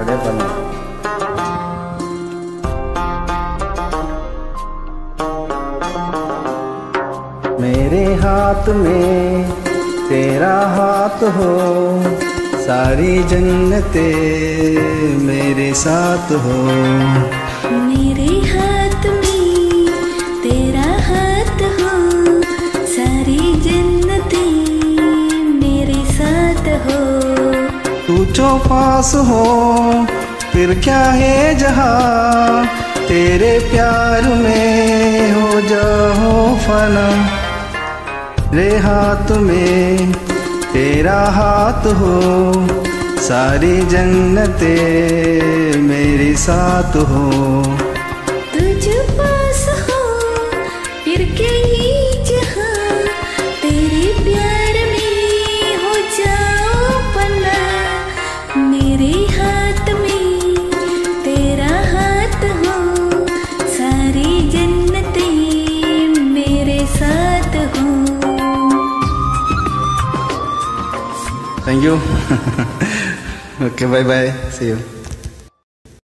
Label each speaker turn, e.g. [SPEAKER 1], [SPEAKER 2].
[SPEAKER 1] बड़े बना। मेरे हाथ में तेरा हाथ हो, सारी जन्नतें मेरे साथ हो।
[SPEAKER 2] मेरे हाथ में तेरा हाथ हो, सारी जन्नतें मेरे साथ हो।
[SPEAKER 1] तू जो पास हो फिर क्या है जहाँ, तेरे प्यार में हो जाओ फना। रे हाथ में तेरा हाथ हो, सारी जन्नतें मेरे साथ हो।
[SPEAKER 2] तुझ पास हो फिर कहीं जहाँ, तेरे प्यार में हो जाओ पना। मेरे हाथ में तेरा हाथ हो, सारी जन्नतें मेरे साथ हो।
[SPEAKER 1] Thank you. Okay, bye bye. See you.